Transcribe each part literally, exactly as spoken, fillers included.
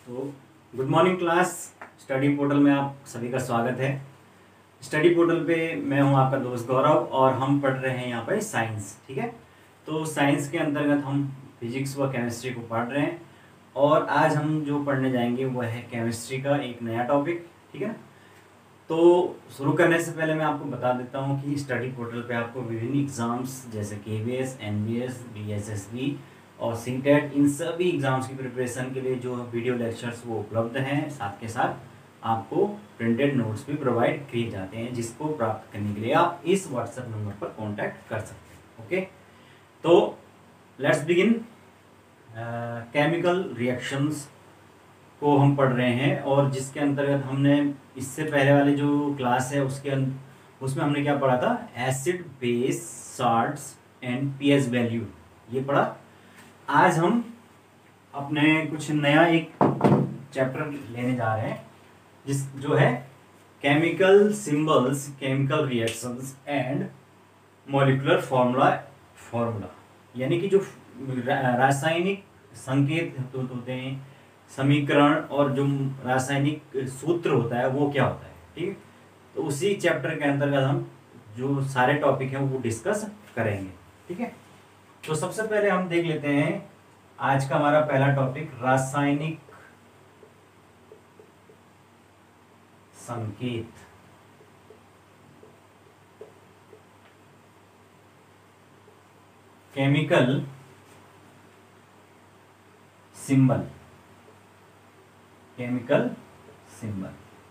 तो good morning class. Study portal में आप सभी का स्वागत है। स्टडी पोर्टल पे मैं हूं आपका दोस्त गौरव और हम पढ़ रहे हैं यहाँ पे साइंस। ठीक है, तो साइंस के अंतर्गत हम फिजिक्स व केमिस्ट्री को पढ़ रहे हैं और आज हम जो पढ़ने जाएंगे वो है केमिस्ट्री का एक नया टॉपिक। ठीक है ना, तो शुरू करने से पहले मैं आपको बता देता हूँ कि स्टडी पोर्टल पे आपको विभिन्न एग्ज़ाम्स जैसे K V S, N B S, B S S B और सी टेट, इन सभी एग्ज़ाम्स की प्रिपरेशन के लिए जो वीडियो लेक्चर्स वो उपलब्ध हैं। साथ के साथ आपको प्रिंटेड नोट्स भी प्रोवाइड किए जाते हैं, जिसको प्राप्त करने के लिए आप इस व्हाट्सएप नंबर पर कॉन्टैक्ट कर सकते हैं। ओके, तो लेट्स बिगिन। केमिकल रिएक्शंस को हम पढ़ रहे हैं और जिसके अंतर्गत हमने इससे पहले वाले जो क्लास है उसके उसमें हमने क्या पढ़ा था, acid, base, salts and pH value, ये पढ़ा। आज हम अपने कुछ नया एक चैप्टर लेने जा रहे हैं जिस जो है chemical symbols, chemical reactions and molecular formula formula यानी कि जो रासायनिक संकेत होते हैं, समीकरण और जो रासायनिक सूत्र होता है वो क्या होता है। ठीक है, तो उसी चैप्टर के अंतर्गत हम जो सारे टॉपिक हैं वो डिस्कस करेंगे। ठीक है, तो सबसे पहले हम देख लेते हैं आज का हमारा पहला टॉपिक, रासायनिक संकेत। Chemical symbol, chemical symbol.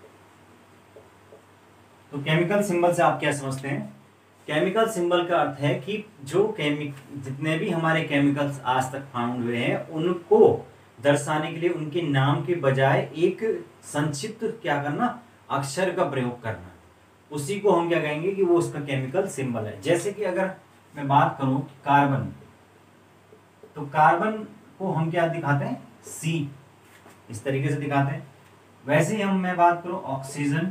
तो केमिकल सिंबल से आप क्या समझते हैं? केमिकल सिंबल का अर्थ है कि जो केमिक जितने भी हमारे केमिकल्स आज तक फाउंड हुए हैं उनको दर्शाने के लिए उनके नाम के बजाय एक संक्षिप्त क्या करना, अक्षर का प्रयोग करना, उसी को हम क्या कहेंगे कि वो उसका केमिकल सिंबल है। जैसे कि अगर मैं बात करूं कि कार्बन, तो कार्बन को हम क्या दिखाते हैं, सी, इस तरीके से दिखाते हैं। वैसे ही हम मैं बात करूं ऑक्सीजन,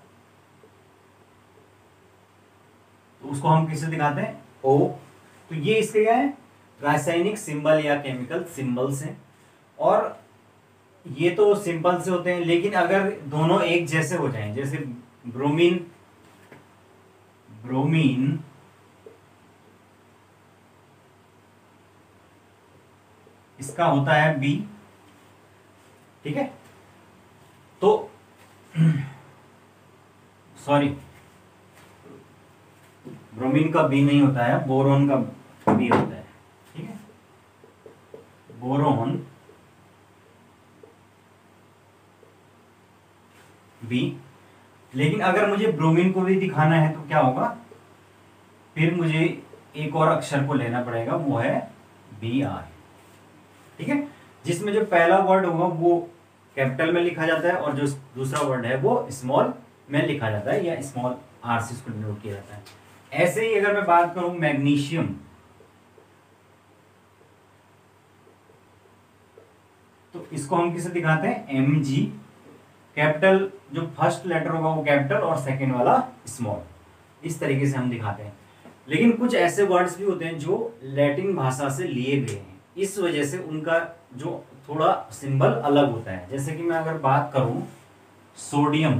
तो उसको हम किससे दिखाते हैं, ओ। तो ये इसके क्या है, रासायनिक सिंबल या केमिकल सिंबल्स हैं। और ये तो सिंपल से होते हैं, लेकिन अगर दोनों एक जैसे हो जाएं, जैसे ब्रोमीन, ब्रोमीन इसका होता है बी। ठीक है, तो सॉरी, ब्रोमीन का बी नहीं होता है, बोरोन का बी होता है। ठीक है, बोरोन बी। लेकिन अगर मुझे ब्रोमीन को भी दिखाना है तो क्या होगा, फिर मुझे एक और अक्षर को लेना पड़ेगा, वो है बी आर। ठीक है, जिसमें जो पहला वर्ड होगा वो कैपिटल में लिखा जाता है और जो दूसरा वर्ड है वो स्मॉल में लिखा जाता है या स्मॉल आर से इसको डिनोट किया जाता है। ऐसे ही अगर मैं बात करूं मैग्नीशियम, तो इसको हम किसे दिखाते हैं, एम जी। कैपिटल जो फर्स्ट लेटर होगा वो कैपिटल और सेकंड वाला स्मॉल, इस तरीके से हम दिखाते हैं। लेकिन कुछ ऐसे वर्ड्स भी होते हैं जो लैटिन भाषा से लिए गए हैं, इस वजह से उनका जो थोड़ा सिंबल अलग होता है। जैसे कि मैं अगर बात करूं सोडियम,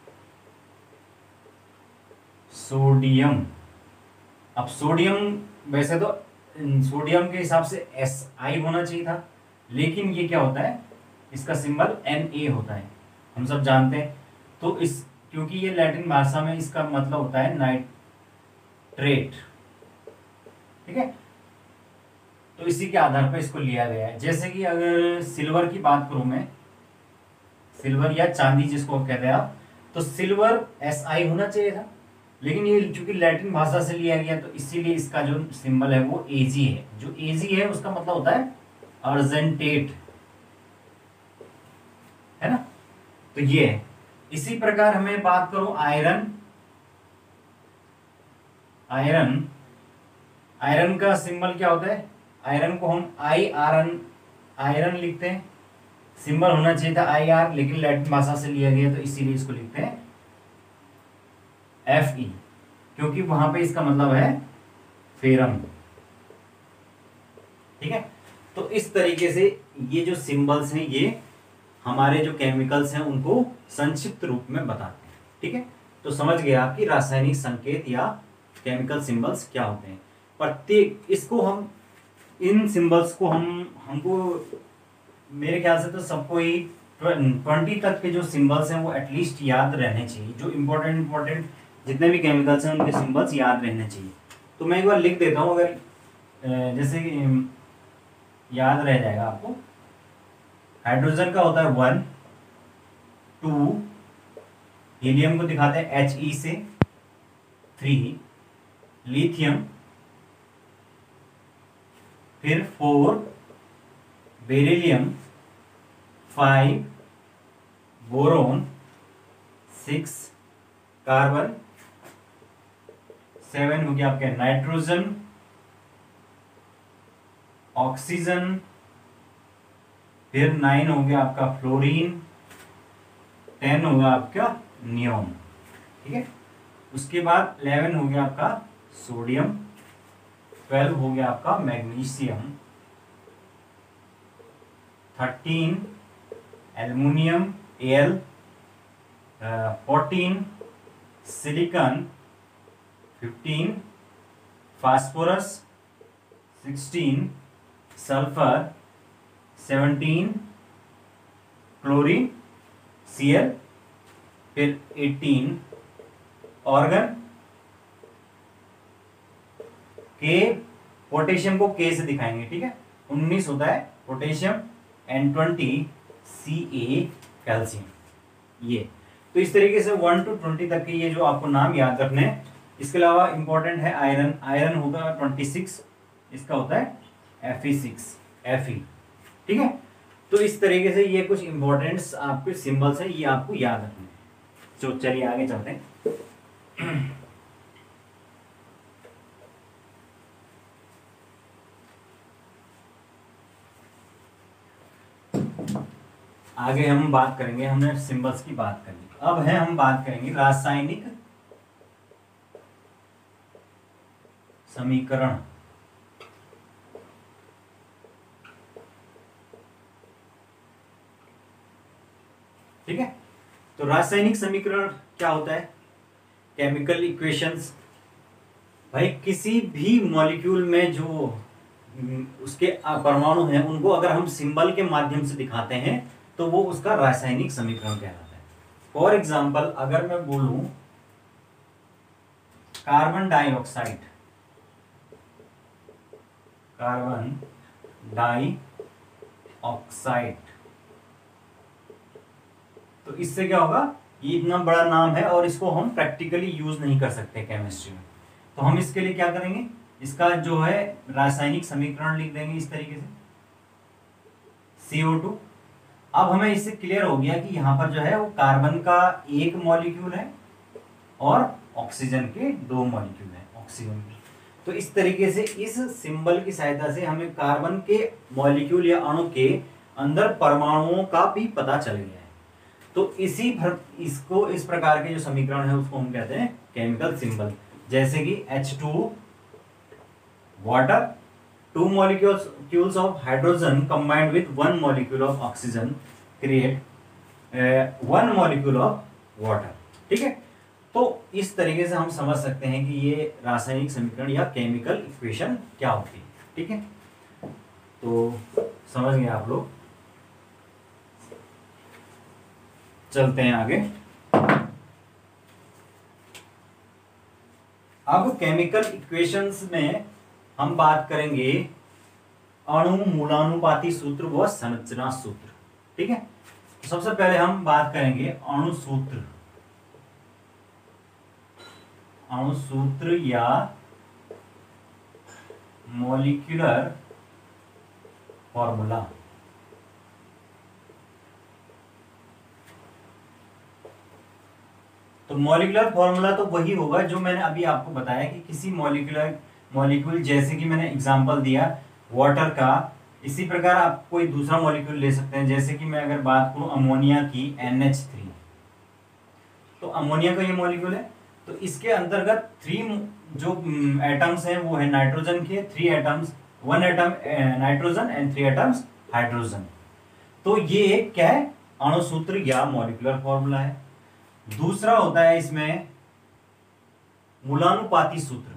सोडियम अब सोडियम वैसे तो सोडियम के हिसाब से एस आई होना चाहिए था, लेकिन ये क्या होता है, इसका सिंबल एन ए होता है, हम सब जानते हैं। तो इस क्योंकि ये लैटिन भाषा में इसका मतलब होता है नाइट्रेट। ठीक है, तो इसी के आधार पर इसको लिया गया है। जैसे कि अगर सिल्वर की बात करूं मैं, सिल्वर या चांदी जिसको कहते हैं आप, तो सिल्वर एस आई होना चाहिए था, लेकिन ये चूंकि लैटिन भाषा से लिया गया तो इसीलिए इसका जो सिंबल है वो एजी है। जो एजी है उसका मतलब होता है अर्जेंटेट, है ना, तो ये है। इसी प्रकार हमें बात करूं आयरन, आयरन आयरन का सिंबल क्या होता है, आयरन को हम आई आर एन आयरन लिखते हैं, सिंबल होना चाहिए था आई आर, लेकिन लैटिन भाषा से लिया गया तो इसीलिए इसको लिखते हैं एफ ई, क्योंकि वहां पे इसका मतलब है फेरम। ठीक है, तो इस तरीके से ये जो सिंबल्स हैं ये हमारे जो केमिकल्स हैं उनको संक्षिप्त रूप में बताते हैं। ठीक है, तो समझ गए आप कि रासायनिक संकेत या केमिकल सिंबल्स क्या होते हैं। प्रत्येक इसको हम इन सिंबल्स को हम हमको मेरे ख्याल से तो सबको ही ट्वेंटी तक के जो सिंबल्स हैं वो एटलीस्ट याद रहने चाहिए। जो इंपॉर्टेंट इंपॉर्टेंट जितने भी केमिकल्स हैं उनके सिंबल्स याद रहने चाहिए। तो मैं एक बार लिख देता हूँ, अगर जैसे कि याद रह जाएगा आपको। हाइड्रोजन का होता है वन, टू, हीलियम को दिखाते हैं एच ई से, थ्री, लिथियम, फिर four, beryllium, five, boron, six, carbon, seven हो गया आपके नाइट्रोजन, ऑक्सीजन, फिर नाइन हो गया आपका फ्लोरीन, टेन होगा आपका नियोन। ठीक है, उसके बाद इलेवन हो गया आपका सोडियम, ट्वेल्व हो गया आपका magnesium, thirteen aluminium L, fourteen silicon, fifteen phosphorus, sixteen sulphur, seventeen chlorine C L, फिर एटीन ऑर्गन के, पोटेशियम को के से दिखाएंगे। ठीक है, उन्नीस होता है potassium and twenty C A calcium. ये तो इस तरीके से वन टू ट्वेंटी तक के ये जो आपको नाम याद रखने हैं। इसके अलावा इंपॉर्टेंट है आयरन, आयरन होगा ट्वेंटी सिक्स, इसका होता है F E six, F E. ठीक है, तो इस तरीके से ये कुछ इंपॉर्टेंट्स आपके सिंबल्स है, ये आपको याद रखने हैं। तो चलिए आगे चलते हैं। आगे हम बात करेंगे, हमने सिंबल्स की बात कर ली, अब है हम बात करेंगे रासायनिक समीकरण। ठीक है, तो रासायनिक समीकरण क्या होता है? Chemical equations. भाई किसी भी मॉलिक्यूल में जो उसके परमाणु हैं उनको अगर हम सिंबल के माध्यम से दिखाते हैं तो वो उसका रासायनिक समीकरण कहलाता है। फॉर एग्जाम्पल अगर मैं बोलूं कार्बन डाइऑक्साइड, कार्बन डाइऑक्साइड, तो इससे क्या होगा, ये इतना बड़ा नाम है और इसको हम प्रैक्टिकली यूज नहीं कर सकते केमिस्ट्री में। तो हम इसके लिए क्या करेंगे, इसका जो है रासायनिक समीकरण लिख देंगे इस तरीके से सी ओ टू। अब हमें इससे क्लियर हो गया कि यहाँ पर जो है वो कार्बन का एक मॉलिक्यूल है और ऑक्सीजन के दो मॉलिक्यूल हैं, ऑक्सीजन के। तो इस तरीके से इस सिंबल की सहायता से हमें कार्बन के मॉलिक्यूल या अणु के अंदर परमाणुओं का भी पता चल गया है। तो इसी भर, इसको इस प्रकार के जो समीकरण है उसको हम कहते हैं केमिकल सिंबल। जैसे कि H two water, two molecules of hydrogen combined with one molecule of oxygen create uh, one molecule of water। ठीक है, तो इस तरीके से हम समझ सकते हैं कि ये रासायनिक समीकरण या केमिकल इक्वेशन क्या होती है। ठीक है, तो समझ गए आप लोग। चलते हैं आगे। अब केमिकल इक्वेशंस में हम बात करेंगे अणु मूलानुपाती सूत्र व संरचना सूत्र। ठीक है, तो सबसे पहले हम बात करेंगे अणु सूत्र, अणु सूत्र या मॉलिक्यूलर फॉर्मूला। तो मॉलिक्यूलर फॉर्मूला तो वही होगा जो मैंने अभी आपको बताया कि किसी मॉलिक्यूलर मॉलिक्यूल, जैसे कि मैंने एग्जांपल दिया वाटर का, इसी प्रकार आप कोई दूसरा मॉलिक्यूल ले सकते हैं। जैसे कि मैं अगर बात करूं अमोनिया की एन एच थ्री, तो अमोनिया का ये मॉलिक्यूल है, तो इसके अंतर्गत थ्री जो एटम्स हैं वो है नाइट्रोजन के, three atoms, one atom nitrogen and three atoms hydrogen. तो ये क्या है, अणुसूत्र या मॉलिक्यूलर फॉर्मूला है। दूसरा होता है इसमें मूलानुपाती सूत्र,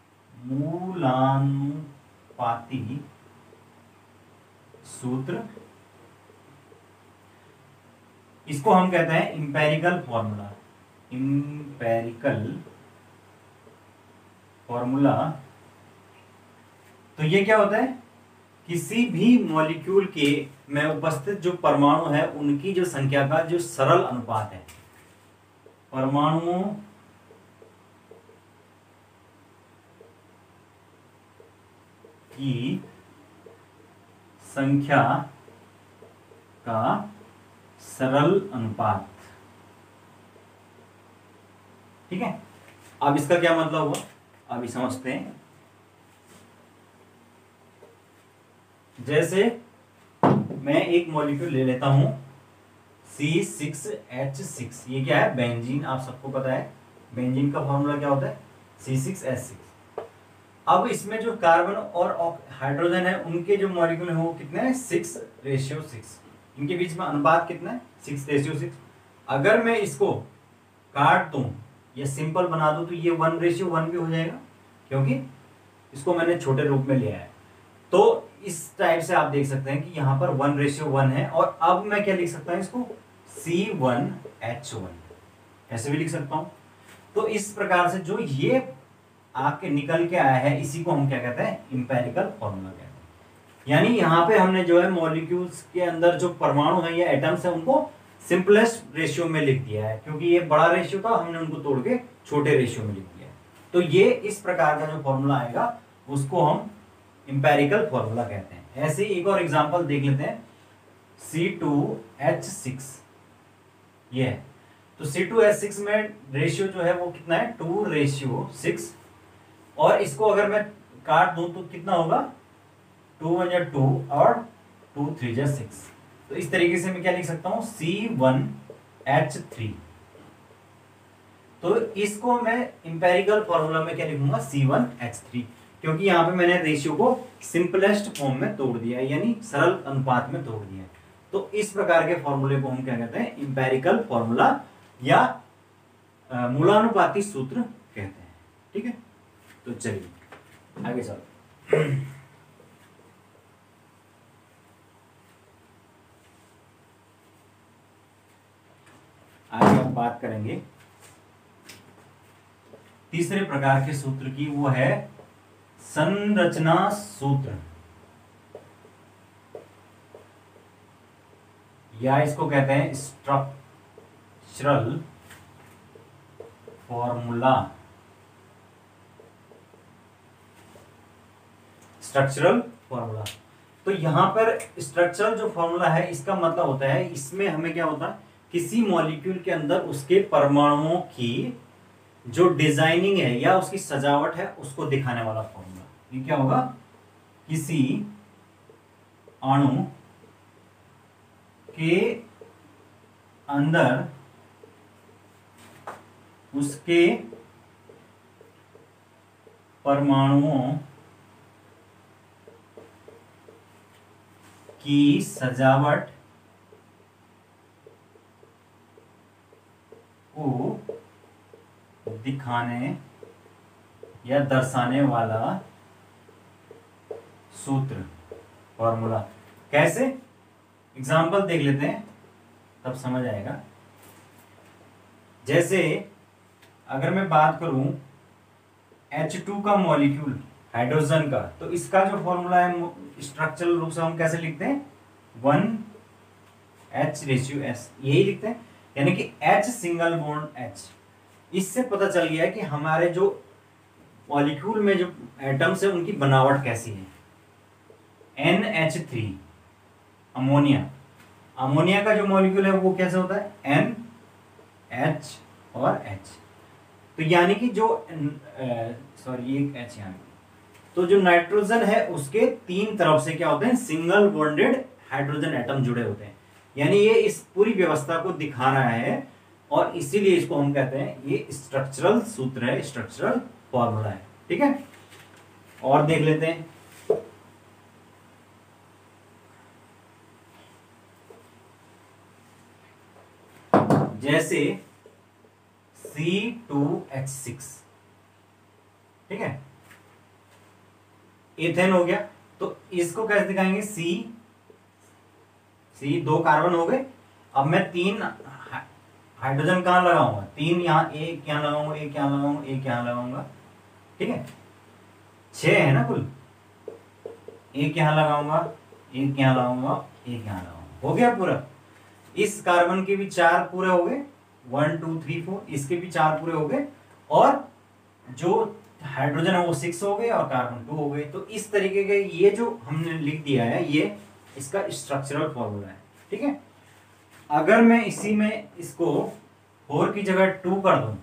मूलानुपाती सूत्र, इसको हम कहते हैं इंपेरिकल फॉर्मूला, इंपेरिकल फॉर्मूला। तो ये क्या होता है, किसी भी मॉलिक्यूल के में उपस्थित जो परमाणु है उनकी जो संख्या का जो सरल अनुपात है, परमाणुओं की संख्या का सरल अनुपात। ठीक है, अब इसका क्या मतलब हुआ, अभी समझते हैं। जैसे मैं एक मॉलिक्यूल ले लेता हूं सी सिक्स एच सिक्स, ये क्या है, बेंजीन, आप सबको पता है बेंजीन का फॉर्मूला क्या होता है, सी सिक्स एच सिक्स। अब इसमें जो कार्बन और हाइड्रोजन है उनके जो मॉलिक्यूल है वो कितने हैं, सिक्स रेशियो सिक्स, इनके बीच में अनुपात कितना है, सिक्स रेशियो सिक्स। अगर मैं इसको काट दूं या सिंपल बना दूं तो ये वन रेशियो वन भी हो जाएगा, क्योंकि इसको मैंने छोटे रूप में लिया है। तो इस टाइप से आप देख सकते हैं कि यहाँ पर वन रेशियो वन है। और अब मैं क्या लिख सकता हूँ इसको, सी वन एच वन, ऐसे भी लिख सकता हूँ। तो इस प्रकार से जो ये आपके निकल के आया है इसी को हम क्या कहते हैं, इंपेरिकल फॉर्मूला कहते हैं। यानी यहाँ पे हमने जो है मॉलिक्यूल्स के अंदर जो परमाणु है या एटम्स है उनको सिंपलेस्ट रेशियो में लिख दिया है, क्योंकि ये बड़ा रेशियो था, हमने उनको तोड़ के छोटे रेशियो में लिख दिया है। तो ये इस प्रकार का जो फॉर्मूला आएगा उसको हम इंपेरिकल फॉर्मूला कहते हैं। ऐसे एक और एग्जांपल देख लेते हैं, सी टू एच सिक्स ये है। तो सी टू एच सिक्स में रेशियो जो है वो कितना है, टू रेशियो सिक्स। और इसको अगर मैं काट दूं तो कितना होगा, टू वन या टू और टू थ्री जा सिक्स। तो इस तरीके से मैं क्या लिख सकता हूं, सी वन एच थ्री। तो इसको मैं इंपेरिकल फॉर्मूला में क्या लिखूंगा, सी वन एच थ्री, क्योंकि यहां पे मैंने रेशियो को सिंपलेस्ट फॉर्म में तोड़ दिया है, यानी सरल अनुपात में तोड़ दिया है। तो इस प्रकार के फॉर्मूले को हम क्या कहते हैं, इंपेरिकल फॉर्मूला या मूलानुपाती सूत्र कहते हैं। ठीक है, तो चलिए आगे चलो। आगे हम बात करेंगे तीसरे प्रकार के सूत्र की, वो है संरचना सूत्र, या इसको कहते हैं स्ट्रक्चरल फॉर्मूला, स्ट्रक्चरल फॉर्मूला। तो यहां पर स्ट्रक्चरल जो फॉर्मूला है इसका मतलब होता है, इसमें हमें क्या होता है, किसी मॉलिक्यूल के अंदर उसके परमाणुओं की जो डिजाइनिंग है या उसकी सजावट है उसको दिखाने वाला फॉर्मूला। ये क्या होगा, किसी अणु के अंदर उसके परमाणुओं की सजावट को दिखाने या दर्शाने वाला सूत्र, फॉर्मूला। कैसे, एग्जाम्पल देख लेते हैं तब समझ आएगा। जैसे अगर मैं बात करूं एच टू का मॉलिक्यूल, हाइड्रोजन का, तो इसका जो फॉर्मूला है स्ट्रक्चरल रूप से हम कैसे लिखते हैं, वन एच रेशियो एस, यही लिखते हैं। यानी कि H सिंगल बॉन्ड H। इससे पता चल गया कि हमारे जो मॉलिक्यूल में जो एटम्स है उनकी बनावट कैसी है। N H three ammonia, ammonia का जो मॉलिक्यूल है वो कैसे होता है, एन एच और H। तो यानी कि जो सॉरी एक H यहाँ, तो जो नाइट्रोजन है उसके तीन तरफ से क्या होते हैं, सिंगल बॉन्डेड हाइड्रोजन एटम जुड़े होते हैं। यानी ये इस पूरी व्यवस्था को दिखा रहा है और इसीलिए इसको हम कहते हैं ये स्ट्रक्चरल सूत्र है, स्ट्रक्चरल फॉर्मूला है। ठीक है, और देख लेते हैं। जैसे सी टू एच सिक्स, ठीक है, एथेन हो गया। तो इसको कैसे दिखाएंगे, सी सी दो कार्बन हो गए। अब मैं तीन हाइड्रोजन कहां लगाऊंगा, तीन यहां, एक यहां लगाऊंगा, एक यहां लगाऊंगा, एक यहां लगाऊंगा, ठीक है, छह है ना कुल। एक यहां लगाऊंगा, एक यहां लगाऊंगा, एक यहां लगाऊंगा, हो गया पूरा। इस कार्बन के भी चार पूरे हो गए, वन टू थ्री फोर, इसके भी चार पूरे हो गए, और जो हाइड्रोजन है वो सिक्स हो गए और कार्बन टू हो गए। तो इस तरीके के ये जो हमने लिख दिया है, ये इसका स्ट्रक्चरल फॉर्मूला है, ठीक है। अगर मैं इसी में इसको फोर की जगह टू कर दूं,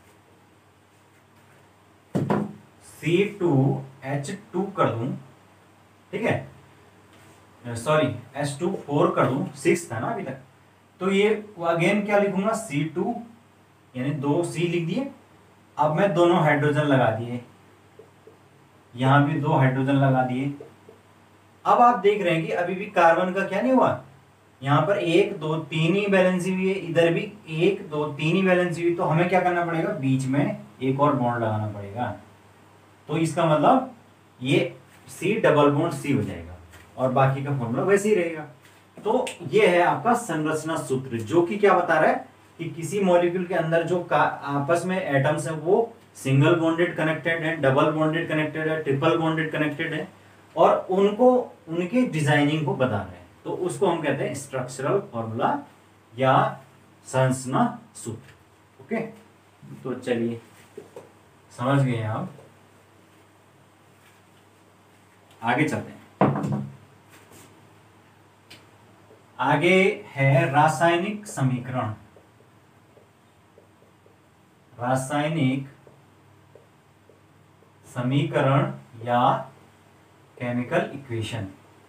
सी टू एच टू कर दूं, ठीक है, सॉरी एच टू फोर कर दूं, सिक्स था ना अभी तक, तो ये अगेन क्या लिखूंगा, सी टू, यानी दो सी लिख दिए। अब मैं दोनों हाइड्रोजन लगा दिए, यहां भी दो हाइड्रोजन लगा दिए। अब आप देख रहे हैं कि अभी भी कार्बन का क्या नहीं हुआ, यहां पर एक दो तीन ही बैलेंसी हुई है, इधर भी एक दो तीन ही बैलेंसी हुई। तो हमें क्या करना पड़ेगा, बीच में एक और बॉन्ड लगाना पड़ेगा। तो इसका मतलब ये सी डबल बॉन्ड सी हो जाएगा और बाकी का फॉर्मूला वैसे ही रहेगा। तो ये है आपका संरचना सूत्र, जो कि क्या बता रहा है कि किसी मॉलिक्यूल के अंदर जो आपस में एटम्स है वो सिंगल बॉन्डेड कनेक्टेड है, डबल बॉन्डेड कनेक्टेड है, ट्रिपल बॉन्डेड कनेक्टेड है, और उनको उनके डिजाइनिंग को बता रहे हैं। तो उसको हम कहते हैं स्ट्रक्चरल फॉर्मूला या संरचना सूत्र। ओके, तो चलिए समझ गए आप, आगे चलते हैं। आगे है रासायनिक समीकरण। रासायनिक समीकरण या केमिकल इक्वेशन।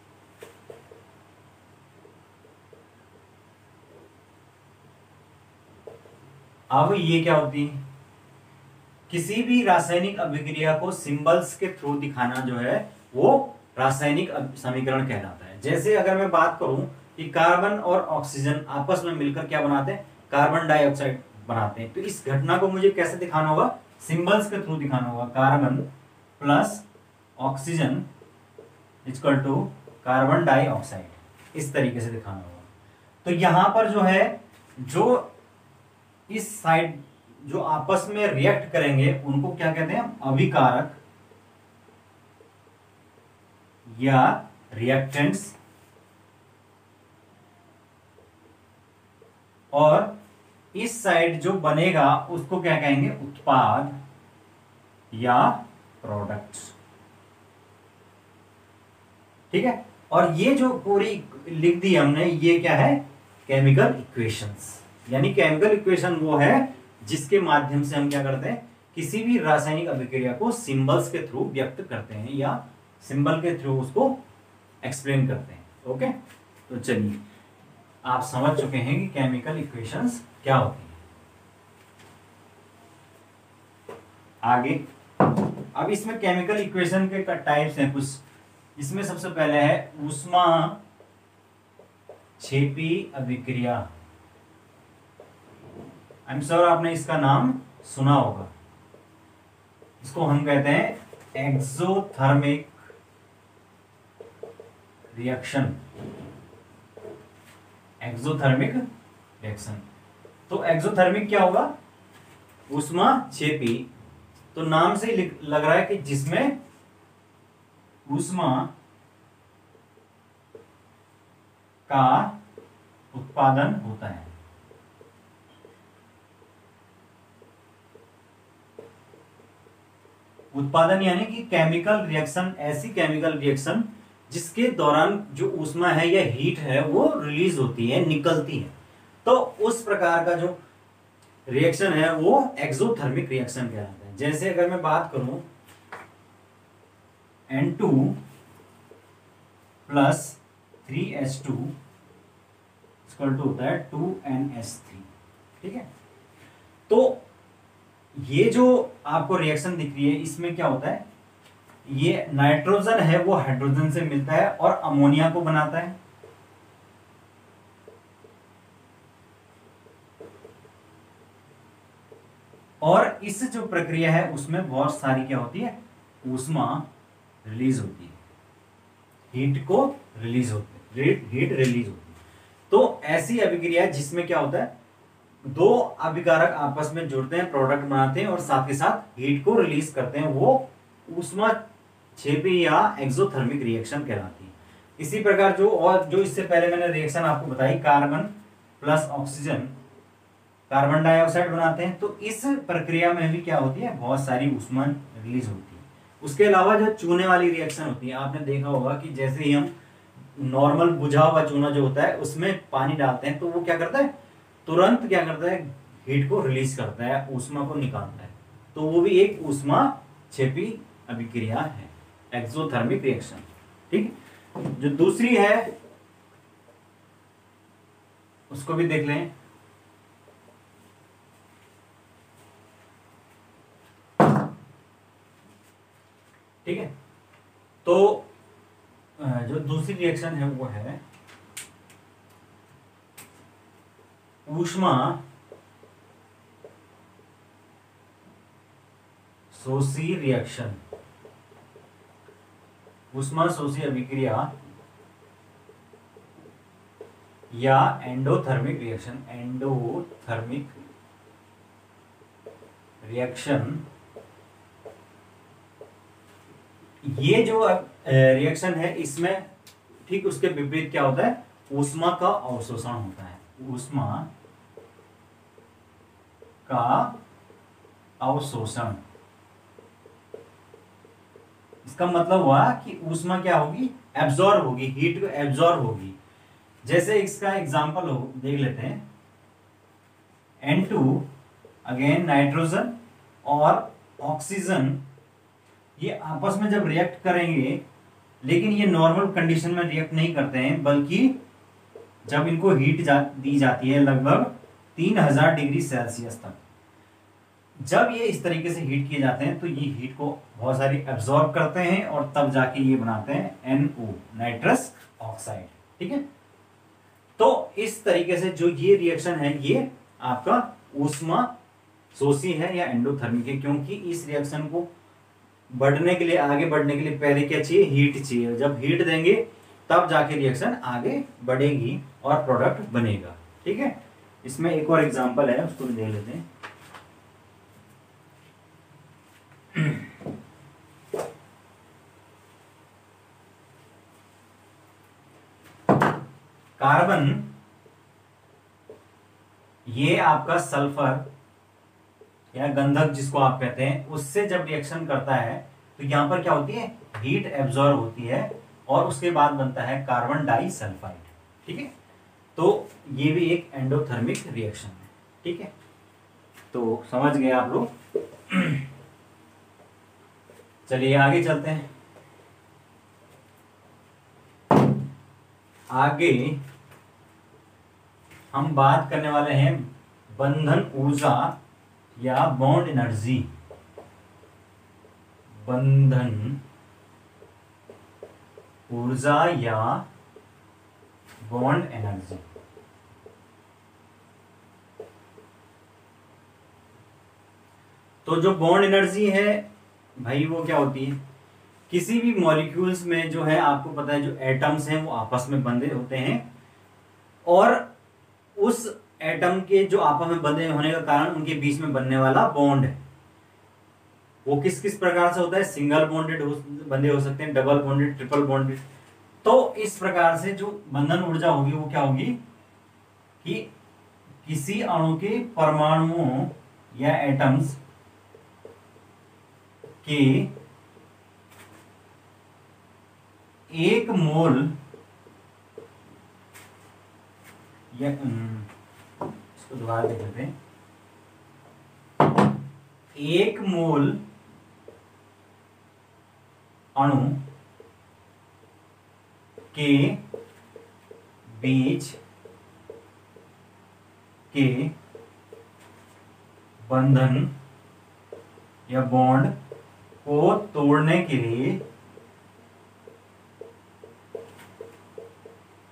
अब ये क्या होती है, किसी भी रासायनिक अभिक्रिया को सिंबल्स के थ्रू दिखाना जो है वो रासायनिक समीकरण कहलाता है। जैसे अगर मैं बात करूं कि कार्बन और ऑक्सीजन आपस में मिलकर क्या बनाते हैं, कार्बन डाइऑक्साइड बनाते हैं, तो इस घटना को मुझे कैसे दिखाना होगा, सिंबल्स के थ्रू दिखाना होगा। Carbon plus oxygen equal to carbon dioxide, इस तरीके से दिखाना होगा। तो यहां पर जो है, जो इस साइड जो आपस में रिएक्ट करेंगे उनको क्या कहते हैं, अभिकारक या रिएक्टेंट्स, और इस साइड जो बनेगा उसको क्या कहेंगे, उत्पाद या प्रोडक्ट्स, ठीक है। और ये जो पूरी लिख दी हमने, ये क्या है, केमिकल इक्वेशंस। यानी केमिकल इक्वेशन वो है जिसके माध्यम से हम क्या करते हैं, किसी भी रासायनिक अभिक्रिया को सिंबल्स के थ्रू व्यक्त करते हैं या सिंबल के थ्रू उसको एक्सप्लेन करते हैं। ओके, तो चलिए आप समझ चुके हैं कि केमिकल इक्वेशंस क्या होती हैं। आगे अब इसमें केमिकल इक्वेशन के टाइप्स हैं कुछ। इसमें सबसे पहले है ऊष्मा छेपी अभिक्रिया। आई एम श्योर आपने इसका नाम सुना होगा। इसको हम कहते हैं एक्सोथर्मिक रिएक्शन। एक्सोथर्मिक रिएक्शन, तो एक्सोथर्मिक क्या होगा, ऊष्मा छेपी। तो नाम से ही लग रहा है कि जिसमें ऊष्मा का उत्पादन होता है। उत्पादन यानी कि केमिकल रिएक्शन, ऐसी केमिकल रिएक्शन जिसके दौरान जो ऊष्मा है या हीट है वो रिलीज होती है, निकलती है। तो उस प्रकार का जो रिएक्शन है वो एक्सोथर्मिक रिएक्शन कहलाता है। जैसे अगर मैं बात करूं N two plus three H two equal to होता है टू एन एच थ्री, ठीक है। तो ये जो आपको रिएक्शन दिख रही है इसमें क्या होता है, ये नाइट्रोजन है वो हाइड्रोजन से मिलता है और अमोनिया को बनाता है। और इस जो प्रक्रिया है उसमें बहुत सारी क्या होती है, ऊष्मा रिलीज होती है, हीट को रिलीज होती है, हीट रिलीज होती है। तो ऐसी अभिक्रिया जिसमें क्या होता है, दो अभिकारक आपस में जुड़ते हैं, प्रोडक्ट बनाते हैं और साथ के साथ हीट को रिलीज करते हैं, वो ऊष्मा क्षेपी या एक्सोथर्मिक रिएक्शन कहलाती है। इसी प्रकार जो और जो इससे पहले मैंने रिएक्शन आपको बताई, carbon plus oxygen carbon dioxide बनाते हैं, तो इस प्रक्रिया में भी क्या होती है, बहुत सारी ऊष्मा रिलीज होती है। उसके अलावा जो चूने वाली रिएक्शन होती है, आपने देखा होगा कि जैसे ही हम नॉर्मल बुझा हुआ चूना जो होता है उसमें पानी डालते हैं, तो वो क्या करता है, तुरंत क्या करता है, हीट को रिलीज करता है, ऊष्मा को निकालता है। तो वो भी एक ऊष्मा क्षेपी अभिक्रिया है, एक्सोथर्मिक रिएक्शन। ठीक, जो दूसरी है उसको भी देख लें। ठीक है, तो जो दूसरी रिएक्शन है वो है ऊष्मा शोषी रिएक्शन, ऊष्मा शोषी अभिक्रिया या एंडोथर्मिक रिएक्शन, एंडोथर्मिक रिएक्शन। ये जो रिएक्शन है इसमें ठीक उसके विपरीत क्या होता है, ऊष्मा का अवशोषण होता है, ऊष्मा का अवशोषण। इसका मतलब हुआ कि ऊष्मा क्या होगी, एब्जॉर्ब होगी, हीट को एब्जॉर्ब होगी। जैसे इसका एग्जांपल हो देख लेते हैं, एन टू अगेन नाइट्रोजन और ऑक्सीजन, ये आपस में जब रिएक्ट करेंगे, लेकिन ये नॉर्मल कंडीशन में रिएक्ट नहीं करते हैं, बल्कि जब इनको हीट जा, दी जाती है लगभग तीन हजार डिग्री सेल्सियस तक, जब ये इस तरीके से हीट किए जाते हैं तो ये हीट को बहुत सारी एब्जॉर्ब करते हैं और तब जाके ये बनाते हैं एन ओ, नाइट्रस ऑक्साइड। ठीक है, तो इस तरीके से जो ये रिएक्शन है ये आपका ऊष्मा शोषी है या एंडोथर्मिक है, क्योंकि इस रिएक्शन को बढ़ने के लिए, आगे बढ़ने के लिए पहले क्या चाहिए, हीट चाहिए। जब हीट देंगे तब जाके रिएक्शन आगे बढ़ेगी और प्रोडक्ट बनेगा। ठीक है, इसमें एक और एग्जांपल है, उसको भी देख लेते हैं। कार्बन, ये आपका सल्फर या गंधक जिसको आप कहते हैं, उससे जब रिएक्शन करता है तो यहां पर क्या होती है, हीट एब्जॉर्ब होती है और उसके बाद बनता है कार्बन डाई सल्फाइड। ठीक है, तो ये भी एक एंडोथर्मिक रिएक्शन है। ठीक है, तो समझ गए आप लोग। चलिए आगे चलते हैं। आगे हम बात करने वाले हैं बंधन ऊर्जा या बॉन्ड एनर्जी, बंधन ऊर्जा या बॉन्ड एनर्जी। तो जो बॉन्ड एनर्जी है भाई वो क्या होती है, किसी भी मॉलिक्यूल्स में जो है, आपको पता है जो एटम्स हैं वो आपस में बंधे होते हैं, और उस एटम के जो आपस में बंधे होने का कारण उनके बीच में बनने वाला बॉन्ड है, वो किस किस प्रकार से होता है, सिंगल बॉन्डेड बंधे हो सकते हैं, डबल बॉन्डेड, ट्रिपल बॉन्डेड। तो इस प्रकार से जो बंधन ऊर्जा होगी वो क्या होगी कि किसी अणु के परमाणुओं या एटम्स के एक मोल या इसको दोबारा देख लेते हैं, एक मोल अणु के बीच के बंधन या बॉन्ड को तोड़ने के लिए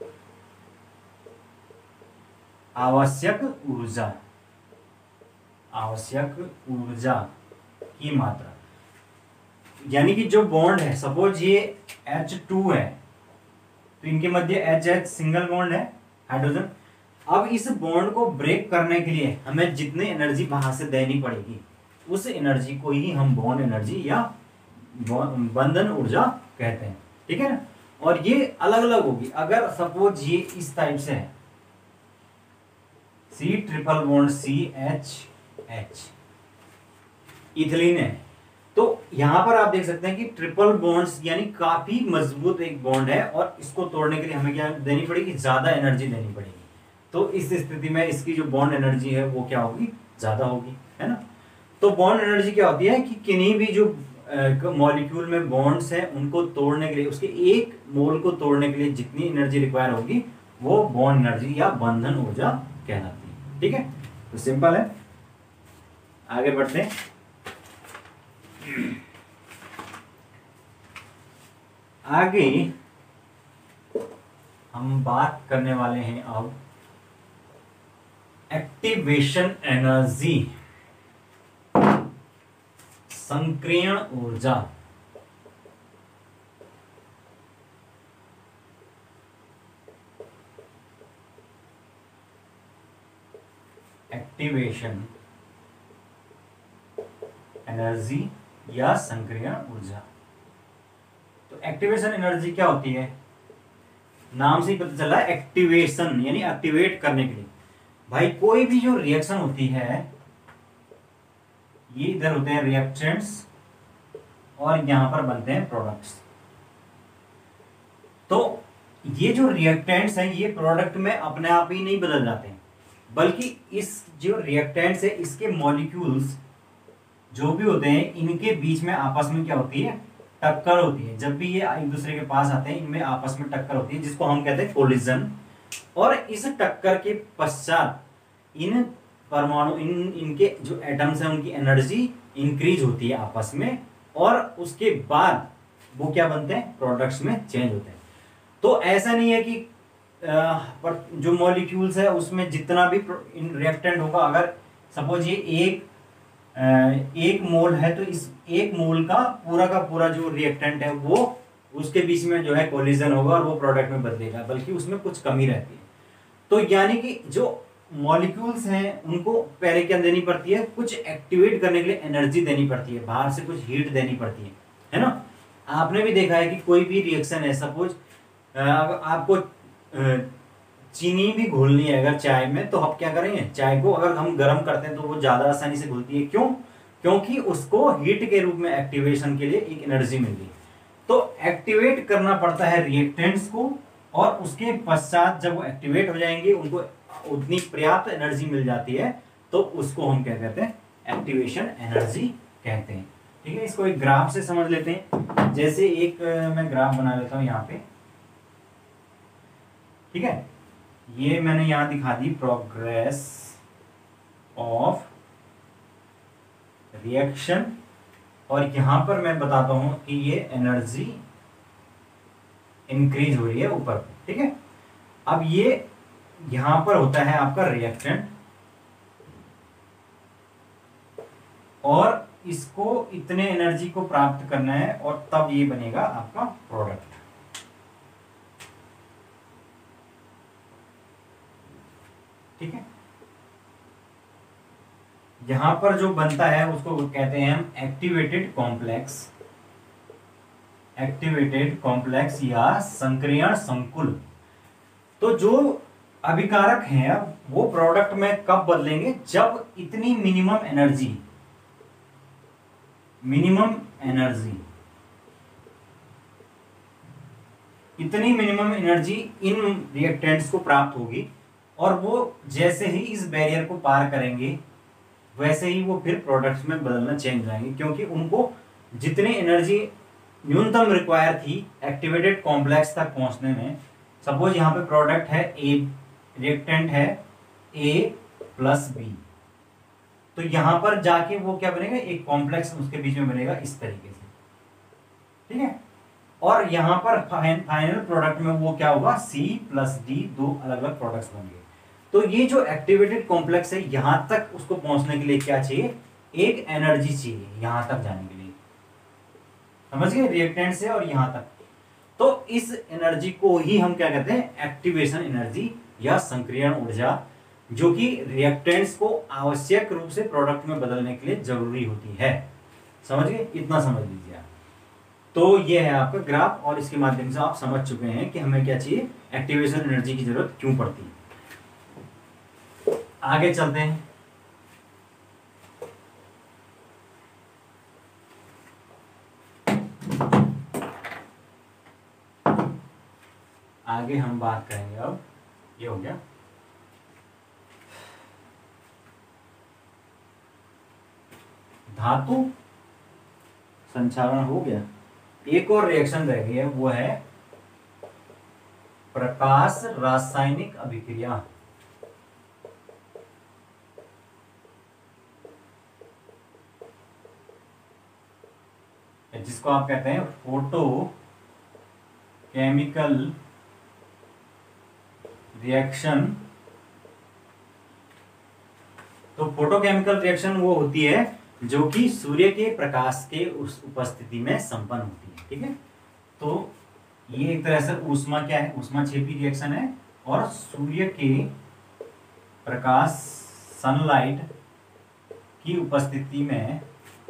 आवश्यक ऊर्जा, आवश्यक ऊर्जा की मात्रा, यानी कि जो बॉन्ड है, सपोज ये एच टू है तो इनके मध्य एच एच सिंगल बॉन्ड है हाइड्रोजन। अब इस बॉन्ड को ब्रेक करने के लिए हमें जितनी एनर्जी बाहर से देनी पड़ेगी उस एनर्जी को ही हम बॉन्ड एनर्जी या बंधन ऊर्जा कहते हैं, ठीक है ना। और ये अलग अलग होगी। अगर सपोज ये इस टाइप से है, C triple bond C H H ethylene है, तो यहां पर आप देख सकते हैं कि ट्रिपल बॉन्ड्स यानी काफी मजबूत एक बॉन्ड है और इसको तोड़ने के लिए हमें क्या देनी पड़ेगी, ज्यादा एनर्जी देनी पड़ेगी। तो इस स्थिति में इसकी जो बॉन्ड एनर्जी है वो क्या होगी, ज्यादा होगी, है ना। तो बॉन्ड एनर्जी क्या होती है कि किन्हीं भी जो मॉलिक्यूल में बॉन्ड्स हैं उनको तोड़ने के लिए, उसके एक मोल को तोड़ने के लिए जितनी एनर्जी रिक्वायर होगी वो बॉन्ड एनर्जी या बंधन ऊर्जा कहलाती है, ठीक है। तो सिंपल है, आगे बढ़ते हैं। आगे हम बात करने वाले हैं अब एक्टिवेशन एनर्जी, संक्रियण ऊर्जा। एक्टिवेशन एनर्जी या संक्रियण ऊर्जा। तो एक्टिवेशन एनर्जी क्या होती है, नाम से ही पता चला, एक्टिवेशन यानी एक्टिवेट करने के लिए। भाई कोई भी जो रिएक्शन होती है, ये इधर होते हैं रिएक्टेंट्स और यहां पर बनते हैं प्रोडक्ट्स। तो ये जो रिएक्टेंट्स हैं ये प्रोडक्ट में अपने आप ही नहीं बदल जाते हैं, बल्कि इस जो रिएक्टेंट्स है इसके मॉलिक्यूल्स जो भी होते हैं इनके बीच में आपस में क्या होती है, टक्कर होती है। जब भी ये एक दूसरे के पास आते हैं इनमें आपस में टक्कर होती है, जिसको हम कहते हैं कोलिजन। और इस टक्कर के पश्चात इन परमाणु, इन इनके जो एटम्स हैं उनकी एनर्जी इंक्रीज होती है आपस में, और उसके बाद वो क्या बनते हैं, प्रोडक्ट्स में चेंज होते हैं। तो ऐसा नहीं है कि आ, पर जो मॉलिक्यूल्स है उसमें जितना भी रिएक्टेंट होगा, अगर सपोज ये एक एक मोल है तो इस एक मोल का पूरा का पूरा जो रिएक्टेंट है वो उसके बीच में जो है कोलिजन होगा और वो प्रोडक्ट में बदलेगा, बल्कि उसमें कुछ कमी रहती है। तो यानी कि जो मॉलिक्यूल्स हैं उनको पहले क्या देनी पड़ती है, कुछ एक्टिवेट करने के लिए एनर्जी देनी पड़ती है, बाहर से कुछ हीट देनी पड़ती है, है ना। आपने भी देखा है कि कोई भी रिएक्शन है, सपोज आपको चीनी भी घोलनी है अगर चाय में, तो आप क्या करेंगे, चाय को अगर हम गर्म करते हैं तो वो ज्यादा आसानी से घुलती है। क्यों? क्योंकि उसको हीट के रूप में एक्टिवेशन के लिए एक एनर्जी मिल गई। तो एक्टिवेट करना पड़ता है रिएक्टेंट्स को, और उसके पश्चात जब वो एक्टिवेट हो जाएंगे उनको उतनी पर्याप्त एनर्जी मिल जाती है, तो उसको हम क्या कहते हैं, एक्टिवेशन एनर्जी कहते हैं, ठीक है। इसको एक ग्राफ से समझ लेते हैं। जैसे एक मैं ग्राफ बना लेता हूं यहाँ पे, ठीक है। ये मैंने यहां दिखा दी प्रोग्रेस ऑफ रिएक्शन, और यहां पर मैं बताता हूं कि ये एनर्जी इंक्रीज हो रही है ऊपर, ठीक है। अब ये यहां पर होता है आपका रिएक्टेंट, और इसको इतने एनर्जी को प्राप्त करना है और तब ये बनेगा आपका प्रोडक्ट, ठीक है। यहां पर जो बनता है उसको कहते हैं हम एक्टिवेटेड कॉम्प्लेक्स, एक्टिवेटेड कॉम्प्लेक्स या संक्रियण संकुल। तो जो अभिकारक हैं वो प्रोडक्ट में कब बदलेंगे, जब इतनी मिनिमम एनर्जी, मिनिमम एनर्जी इतनी मिनिमम एनर्जी इन रिएक्टेंट्स को प्राप्त होगी, और वो जैसे ही इस बैरियर को पार करेंगे वैसे ही वो फिर प्रोडक्ट्स में बदलना चेंज हो जाएंगे, क्योंकि उनको जितनी एनर्जी न्यूनतम रिक्वायर थी एक्टिवेटेड कॉम्प्लेक्स तक पहुंचने में। सपोज यहाँ पे प्रोडक्ट है ए, रिएक्टेंट है ए प्लस बी, तो यहां पर जाके वो क्या बनेगा, एक कॉम्प्लेक्स उसके बीच में बनेगा इस तरीके से, ठीक है। और यहां पर फाइनल प्रोडक्ट में वो क्या होगा, सी प्लस डी, दो अलग अलग प्रोडक्ट्स बनेंगे। तो ये जो एक्टिवेटेड कॉम्प्लेक्स है यहां तक उसको पहुंचने के लिए क्या चाहिए, एक एनर्जी चाहिए यहां तक जाने के लिए, समझ गए, रिएक्टेंट से और यहां तक। तो इस एनर्जी को ही हम क्या कहते हैं, एक्टिवेशन एनर्जी या संक्रियण ऊर्जा, जो कि रिएक्टेंट्स को आवश्यक रूप से प्रोडक्ट में बदलने के लिए जरूरी होती है। समझ गए, इतना समझ लीजिए आप। तो ये है आपका ग्राफ, और इसके माध्यम से आप समझ चुके हैं कि हमें क्या चाहिए, एक्टिवेशन एनर्जी की जरूरत क्यों पड़ती है। आगे चलते हैं। आगे हम बात करेंगे, अब ये हो गया धातु संचारण, हो गया। एक और रिएक्शन रह गई है, वो है प्रकाश रासायनिक अभिक्रिया। जिसको आप कहते हैं फोटो केमिकल रिएक्शन। तो फोटोकेमिकल रिएक्शन वो होती है जो कि सूर्य के प्रकाश के उस उपस्थिति में संपन्न होती है, ठीक है। तो ये एक तरह से ऊष्मा क्या है, ऊष्मा छेपी रिएक्शन है, और सूर्य के प्रकाश सनलाइट की उपस्थिति में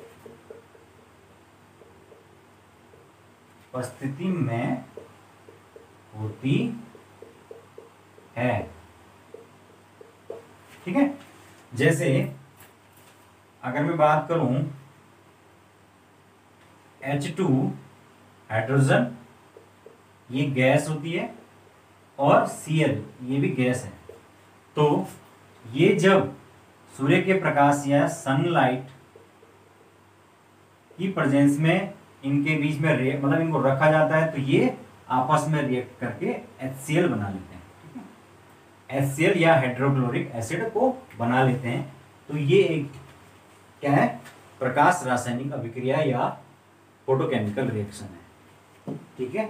उपस्थिति में होती है, ठीक है। जैसे अगर मैं बात करूं एच टू हाइड्रोजन, ये गैस होती है, और सी एल ये भी गैस है। तो ये जब सूर्य के प्रकाश या सनलाइट की प्रेजेंस में इनके बीच में रे मतलब इनको रखा जाता है, तो ये आपस में रिएक्ट करके एच सी एल बना लेते हैं, ठीक है। एच सी एल या हाइड्रोक्लोरिक एसिड को बना लेते हैं। तो ये एक क्या है, प्रकाश रासायनिक अभिक्रिया या फोटोकेमिकल रिएक्शन है, ठीक है।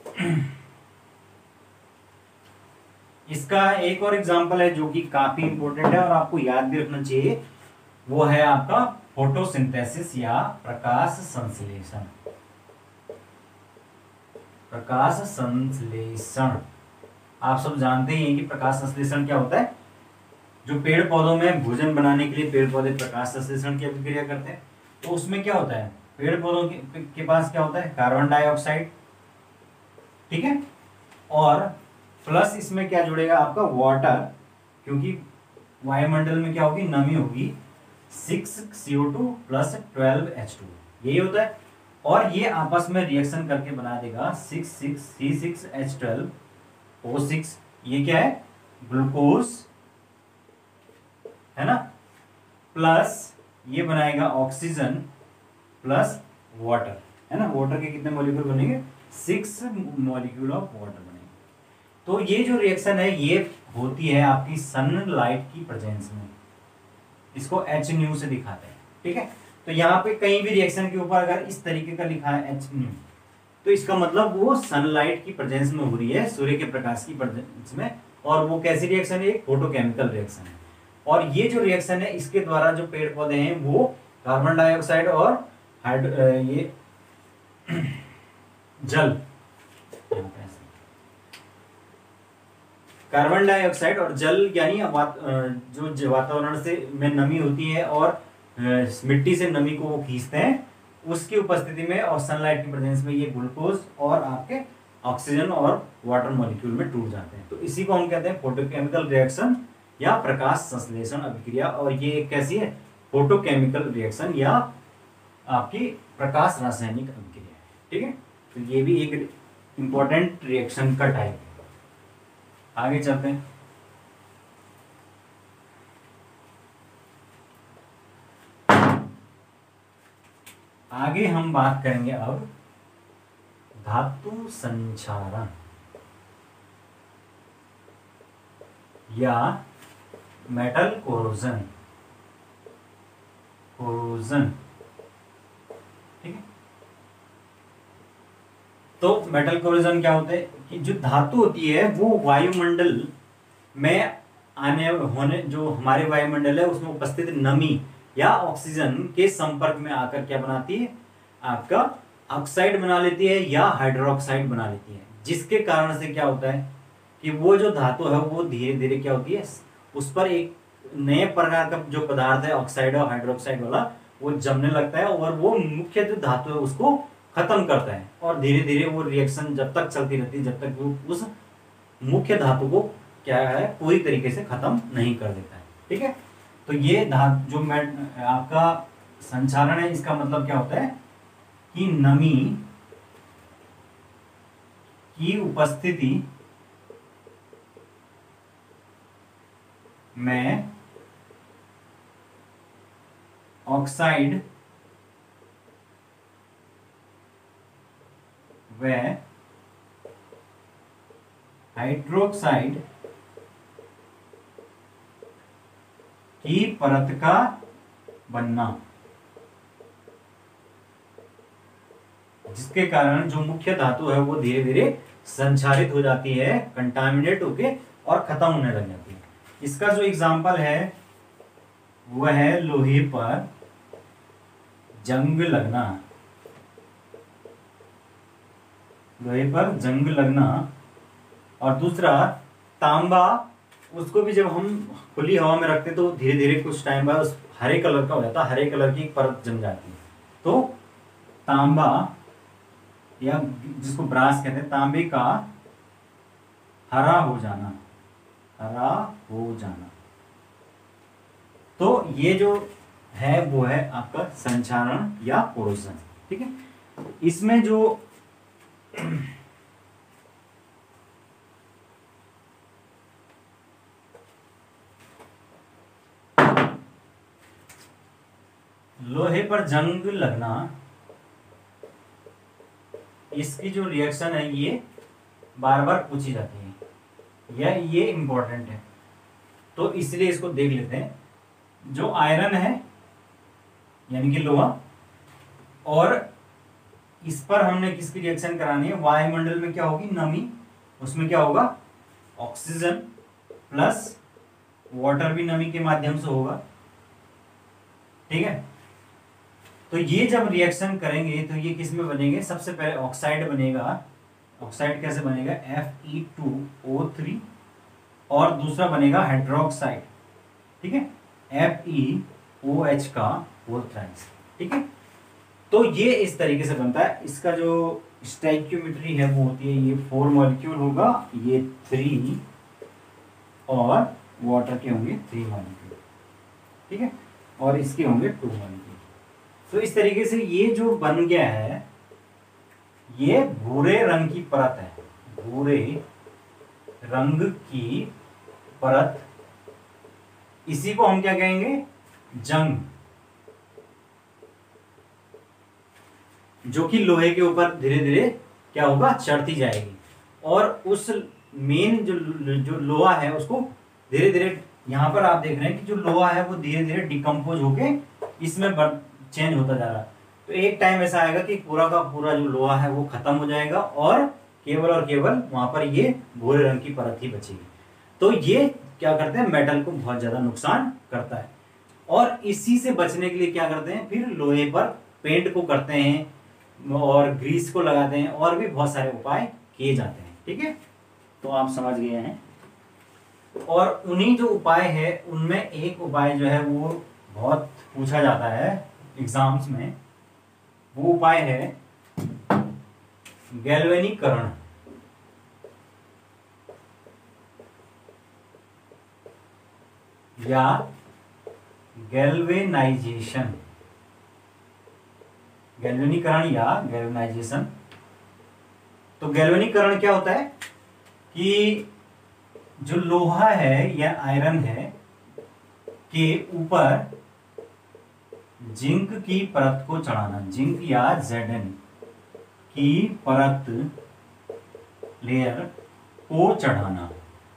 इसका एक और एग्जांपल है जो कि काफी इंपॉर्टेंट है और आपको याद भी रखना चाहिए, वो है आपका फोटोसिंथेसिस या प्रकाश संश्लेषण। प्रकाश संश्लेषण आप सब जानते ही हैं कि प्रकाश संश्लेषण क्या होता है। जो पेड़ पौधों में भोजन बनाने के लिए पेड़ पौधे प्रकाश संश्लेषण की अभिक्रिया करते हैं, तो उसमें क्या होता है, पेड़ पौधों के, के पास क्या होता है, कार्बन डाइऑक्साइड, ठीक है, और प्लस इसमें क्या जुड़ेगा आपका वाटर, क्योंकि वायुमंडल में क्या होगी, नमी होगी, six C O two plus twelve H two, यही होता है। और ये आपस में रिएक्शन करके बना देगा six six C six H twelve O six, ये क्या है, ग्लूकोज है ना, प्लस ये बनाएगा ऑक्सीजन प्लस वाटर, है ना। वाटर के कितने मॉलिक्यूल बनेंगे, सिक्स मॉलिक्यूल ऑफ वाटर बनेंगे। तो ये जो रिएक्शन है ये होती है आपकी सनलाइट की प्रेजेंस में, इसको एच न्यू से दिखाते हैं, ठीक है। तो यहाँ पे कहीं भी रिएक्शन के ऊपर अगर इस तरीके का लिखा है एच न्यू, तो इसका मतलब वो सनलाइट की प्रेजेंस में हो रही है, सूर्य के प्रकाश की प्रेजेंस में, और वो कैसी रिएक्शन है, एक फोटोकेमिकल रिएक्शन है। और ये जो रिएक्शन है इसके द्वारा जो पेड़ पौधे हैं वो कार्बन डाइऑक्साइड और हाइड्रो ये जल, कार्बन डाइऑक्साइड और जल यानी जो वातावरण से में नमी होती है और मिट्टी से नमी को वो खींचते हैं, उसकी उपस्थिति में और सनलाइट की प्रेजेंस में ये ग्लूकोज और आपके ऑक्सीजन और वाटर मॉलिक्यूल में टूट जाते हैं। तो इसी को हम कहते हैं फोटोकेमिकल रिएक्शन या प्रकाश संश्लेषण अभिक्रिया। और ये एक कैसी है, फोटोकेमिकल रिएक्शन या आपकी प्रकाश रासायनिक अभिक्रिया, ठीक है। तो ये भी एक इंपॉर्टेंट रिएक्शन का टाइप है। आगे चलते हैं। आगे हम बात करेंगे अब धातु संचारण या मेटल कोरोजन कोरोजन ठीक है। तो मेटल कोरोजन क्या होता है कि जो धातु होती है वो वायुमंडल में आने होने जो हमारे वायुमंडल है उसमें उपस्थित नमी या ऑक्सीजन के संपर्क में आकर क्या बनाती है, आपका ऑक्साइड बना लेती है या हाइड्रोक्साइड बना लेती है, जिसके कारण से क्या होता है कि वो जो धातु है वो धीरे धीरे क्या होती है, उस पर एक नए प्रकार का जो पदार्थ है ऑक्साइड और हाइड्रोक्साइड वाला वो जमने लगता है और वो मुख्य जो धातु है उसको खत्म करता है, और धीरे धीरे वो रिएक्शन जब तक चलती रहती है जब तक वो उस मुख्य धातु को क्या है पूरी तरीके से खत्म नहीं कर देता है। ठीक है, तो ये धातु जो मैं आपका संचारण है इसका मतलब क्या होता है कि नमी की उपस्थिति में ऑक्साइड व हाइड्रोक्साइड की परत का बनना, जिसके कारण जो मुख्य धातु है वो धीरे धीरे संचारित हो जाती है, कंटामिनेट होके और खत्म होने लग जाती है। इसका जो एग्जाम्पल है वह है लोहे पर जंग लगना, लोहे पर जंग लगना। और दूसरा तांबा, उसको भी जब हम खुली हवा में रखते तो धीरे धीरे कुछ टाइम बाद उस हरे कलर का हो जाता है, हरे कलर की परत जम जाती है। तो तांबा या जिसको ब्रास कहते हैं, तांबे का हरा हो जाना, हरा हो जाना। तो ये जो है वो है आपका संचारण या कोरोजन। ठीक है, इसमें जो लोहे पर जंग लगना, इसकी जो रिएक्शन है ये बार बार पूछी जाती है, या ये इंपॉर्टेंट है तो इसलिए इसको देख लेते हैं। जो आयरन है यानी कि लोहा, और इस पर हमने किसकी रिएक्शन करानी है, वायुमंडल में क्या होगी नमी, उसमें क्या होगा ऑक्सीजन प्लस वाटर भी नमी के माध्यम से होगा। ठीक है, तो ये जब रिएक्शन करेंगे तो ये किस में बनेंगे, सबसे पहले ऑक्साइड बनेगा। ऑक्साइड कैसे बनेगा, F E two O three, और दूसरा बनेगा हाइड्रोक्साइड। ठीक है, एफ ई ओ एच का फोर थ्राइस। ठीक है, तो ये इस तरीके से बनता है। इसका जो स्टोइकियोमेट्री है वो होती है, ये फोर मॉलिक्यूल होगा, ये थ्री, और वाटर के होंगे थ्री मॉलिक्यूल। ठीक है, और इसके होंगे टू मॉलिक्यूल। तो इस तरीके से ये जो बन गया है ये भूरे रंग की परत है, भूरे रंग की परत। इसी को हम क्या कहेंगे, जंग, जो कि लोहे के ऊपर धीरे धीरे क्या होगा चढ़ती जाएगी, और उस मेन जो जो लोहा है उसको धीरे धीरे, यहां पर आप देख रहे हैं कि जो लोहा है वो धीरे धीरे डिकम्पोज होके इसमें चेंज होता जा रहा है। तो एक टाइम ऐसा आएगा कि पूरा का पूरा जो लोहा है वो खत्म हो जाएगा और केवल और केवल वहां पर ये भूरे रंग की परत ही बचेगी। तो ये क्या करते हैं, मेटल को बहुत ज्यादा नुकसान करता है, और इसी से बचने के लिए क्या करते हैं, फिर लोहे पर पेंट को करते हैं और ग्रीस को लगाते हैं, और भी बहुत सारे उपाय किए जाते हैं। ठीक है, तो आप समझ गए हैं। और उन्हीं जो उपाय है उनमें एक उपाय जो है वो बहुत पूछा जाता है एग्जाम्स में, वो उपाय है गैल्वेनीकरण या गैल्वेनाइजेशन। गैल्वेनीकरण या गैल्वेनाइजेशन। तो गैल्वेनीकरण क्या होता है कि जो लोहा है या आयरन है के ऊपर जिंक की परत को चढ़ाना, जिंक या जेडन की परत लेयर को चढ़ाना।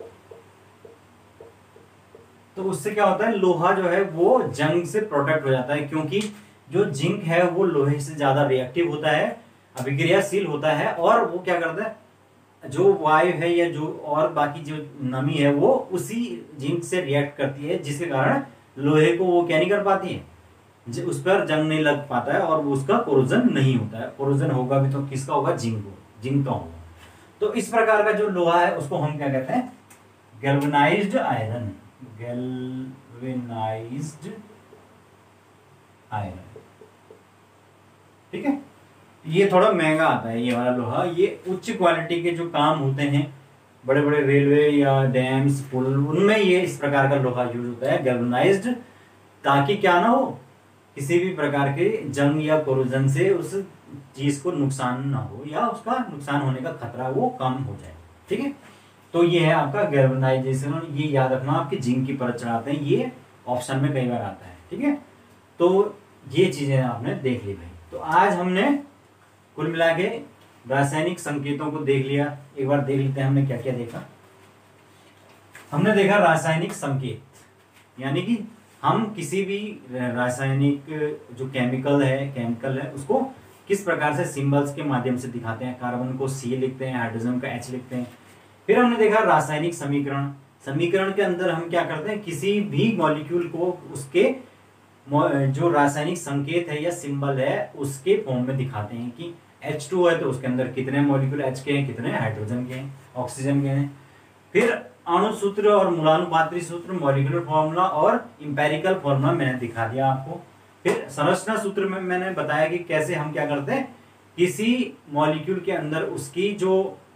तो उससे क्या होता है, लोहा जो है वो जंग से प्रोटेक्ट हो जाता है, क्योंकि जो जिंक है वो लोहे से ज्यादा रिएक्टिव होता है, अभिक्रियाशील होता है, और वो क्या करता है जो वायु है या जो और बाकी जो नमी है वो उसी जिंक से रिएक्ट करती है, जिसके कारण लोहे को वो क्या नहीं कर पाती है, उस पर जंग नहीं लग पाता है और उसका कोरोजन नहीं होता है। कोरोजन होगा भी तो किसका होगा, जिंक को जिंक का होगा। तो इस प्रकार का जो लोहा है उसको हम क्या कहते हैं, गैल्वेनाइज्ड आयरन, गैल्वेनाइज्ड आयरन। ठीक है, ये थोड़ा महंगा आता है ये वाला लोहा। ये उच्च क्वालिटी के जो काम होते हैं, बड़े बड़े रेलवे या डैम्स पुल, उनमें ये इस प्रकार का लोहा यूज होता है गैल्वेनाइज्ड, ताकि क्या ना हो, किसी भी प्रकार के जंग या कोरोजन से उस चीज को नुकसान ना हो या उसका नुकसान होने का खतरा वो कम हो जाए। ठीक है, तो ये है आपका गैल्वेनाइजेशन। ये याद रखना, आपकी जिंक की परत चढ़ाते हैं, ये ऑप्शन में कई बार आता है। ठीक है, तो ये चीजें आपने देख ली भाई। तो आज हमने कुल मिला के रासायनिक संकेतों को देख लिया। एक बार देख लेते हैं हमने क्या क्या देखा। हमने देखा रासायनिक संकेत, यानी कि हम किसी भी रासायनिक जो केमिकल है केमिकल है उसको किस प्रकार से सिंबल्स के माध्यम से दिखाते हैं। कार्बन को सी लिखते हैं, हाइड्रोजन का एच लिखते हैं। फिर हमने देखा रासायनिक समीकरण। समीकरण के अंदर हम क्या करते हैं, किसी भी मॉलिक्यूल को उसके जो रासायनिक संकेत है या सिंबल है उसके फॉर्म में दिखाते हैं कि एच टू है तो उसके अंदर कितने मॉलिक्यूल एच के हैं, कितने हाइड्रोजन के हैं, ऑक्सीजन के हैं। फिर अणु सूत्र और मूलानुपाती सूत्र, मॉलिक्यूलर फॉर्मूला और इंपेरिकल फॉर्मूला मैंने दिखा दिया आपको। फिर संरचना सूत्र में मैंने बताया कि कैसे हम क्या करते हैं, किसी मॉलिक्यूल के अंदर उसकी जो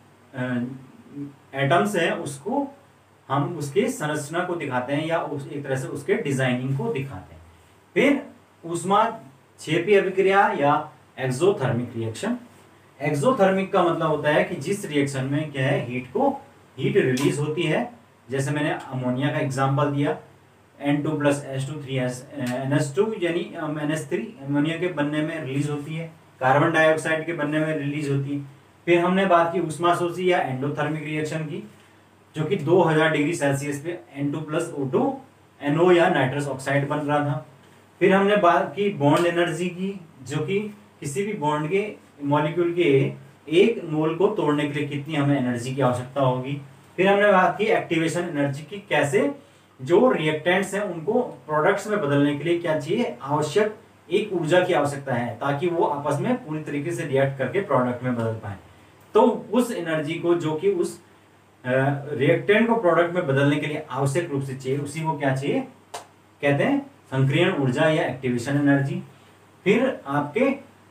एटम्स है उसको हम उसके संरचना को दिखाते हैं या उस एक तरह से उसके डिजाइनिंग को दिखाते हैं। फिर ऊष्माक्षेपी अभिक्रिया या एक्सोथर्मिक रिएक्शन। एक्सोथर्मिक का मतलब होता है कि जिस रिएक्शन में क्या है, हीट को हीट रिलीज होती है। जैसे मैंने अमोनिया का एग्जांपल दिया, N two plus H two three S N S two यानी एन एस थ्री अमोनिया के बनने में रिलीज होती है, कार्बन डाइऑक्साइड के बनने में रिलीज होती है। फिर हमने बात की ऊष्माशोषी या एंडोथर्मिक रिएक्शन की, जो कि दो हज़ार डिग्री सेल्सियस पे N two plus O two N O या नाइट्रस ऑक्साइड बन रहा था। फिर हमने बात की बॉन्ड एनर्जी की, जो कि किसी भी बॉन्ड के मॉलिक्यूल के एक मोल को तोड़ने के लिए कितनी हमें एनर्जी की आवश्यकता होगी। फिर हमने बात की एक्टिवेशन एनर्जी की, कैसे जो रिएक्टेंट्स हैं उनको प्रोडक्ट्स में बदलने के लिए क्या चाहिए, आवश्यक एक ऊर्जा की आवश्यकता है ताकि वो आपस में पूरी तरीके से रिएक्ट करके प्रोडक्ट में बदल पाए। तो उस एनर्जी को जो कि उस रिएक्टेंट को प्रोडक्ट में बदलने के लिए आवश्यक रूप से चाहिए, उसी को क्या चाहिए कहते हैं, संक्रियण ऊर्जा या एक्टिवेशन एनर्जी। फिर आपके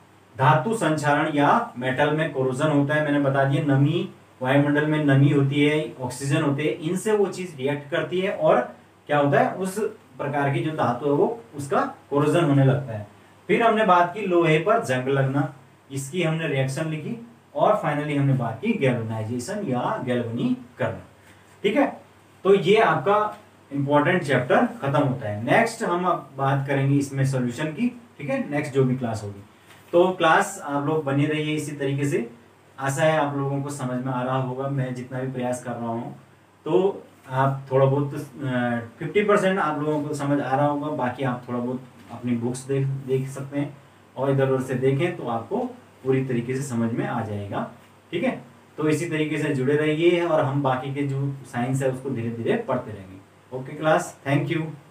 धातु संचारण या मेटल में कोरोजन होता है, मैंने बता दिया, नमी, वायुमंडल में नमी होती है, ऑक्सीजन होते हैं, इनसे वो चीज रिएक्ट करती है और क्या होता है, उस प्रकार की जो धातु है वो उसका कोरोजन होने लगता है। फिर हमने बात की लोहे पर जंग लगना, इसकी हमने रिएक्शन लिखी। और फाइनली हमने बात की गैल्वेनाइजेशन या गैल्वेनीकरण। ठीक है, तो ये आपका इंपॉर्टेंट चैप्टर खत्म होता है। नेक्स्ट हम अब बात करेंगे इसमें सॉल्यूशन की। ठीक है, नेक्स्ट जो भी क्लास होगी, तो क्लास आप लोग बने रहिए इसी तरीके से। आशा है आप लोगों को समझ में आ रहा होगा, मैं जितना भी प्रयास कर रहा हूँ। तो आप थोड़ा बहुत फिफ्टी परसेंट आप लोगों को समझ आ रहा होगा, बाकी आप थोड़ा बहुत अपनी बुक्स देख देख सकते हैं और इधर उधर से देखें तो आपको पूरी तरीके से समझ में आ जाएगा। ठीक है, तो इसी तरीके से जुड़े रहिए और हम बाकी के जो साइंस है उसको धीरे धीरे पढ़ते रहेंगे। Okay class, thank you.